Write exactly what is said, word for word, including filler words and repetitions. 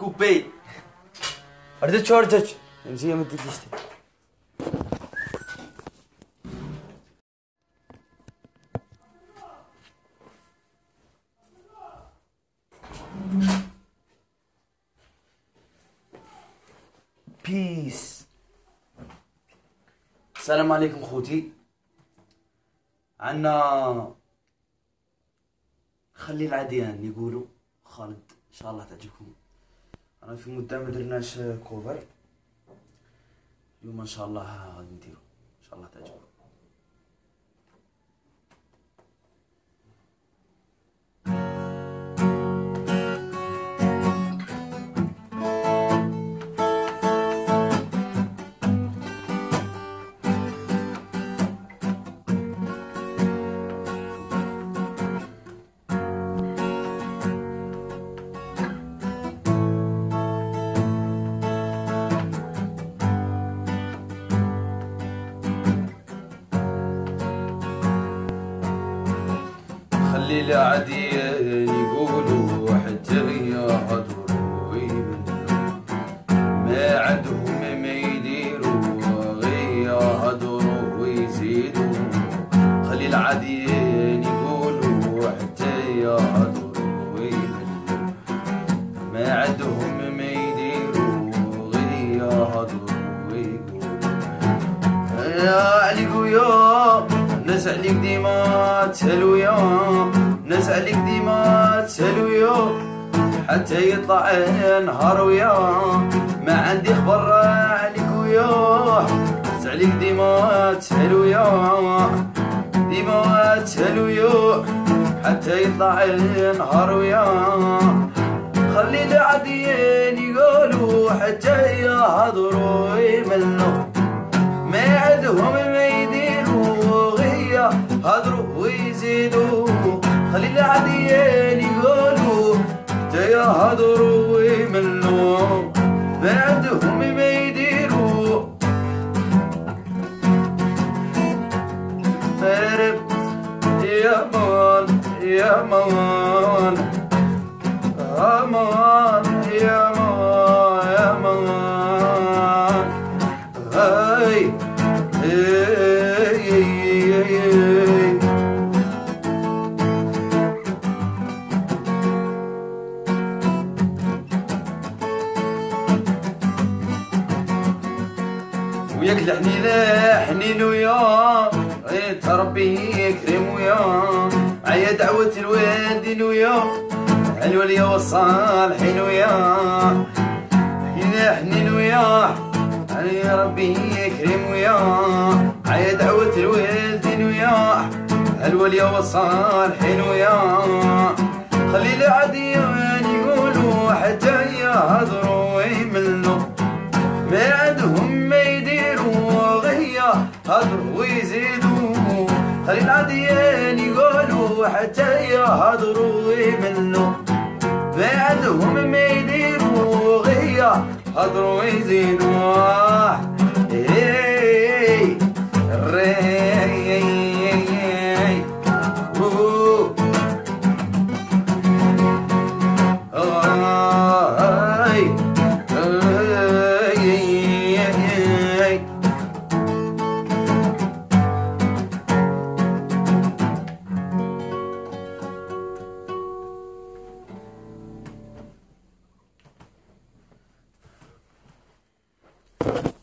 كوبي ردت شورتك زي ما بدك تشتري. بيس. السلام عليكم خوتي. عنا خلي العديان يقولوا خالد ان شاء الله تعجبكم. انا في مدة ما درناش كوفر اليوم ان شاء الله غادي نديرو ان شاء الله تعجبكم. خلي العديان يقولوا حتى يهضروا ويمنوا ما عندهم ما يديروا غير يهضروا ويزيدوا. خلي العديان يقولوا حتى يهضروا ويمنوا ما عندهم ما يديروا غير يهضروا ويقولوا. يا عليكو يا ناس عليك ديما تسالو يا ناس عليك ديما تسالو يا حتى يطلع نهار ويا ما عندي خبر عليك ويا. ناس عليك ديما تسالو يا ديما تسالو يا حتى يطلع نهار ويا. خلي العاديين يقولوا حتى يهضروا ويملوا ما عندهم ما يديروا غير هضروا ويزيدوا. خلي العاديين يقولوا حتى يهضروا ويملوا ما عندهم ما يديروا. يا مان يا مان امان يا مان يا مان هاي وياك الحنين حنين ويا انت ربي يكرم ويا عيا دعوة الوالدين ويا الولي والصالحين ويا حنين حنين ويا يا ربي يكرم ويا عيا دعوة الوالدين ويا الولي والصالحين ويا. خلي العاديين يقولوا حتى يهضروا ويملوا ما عندهم ما يديروا غير هضروا ويزيدوا. خلي العاديين يقولوا حتى يهضروا ويملوا ما عندهم ما يديروا غير هضروا ويزيدوا. هي الري you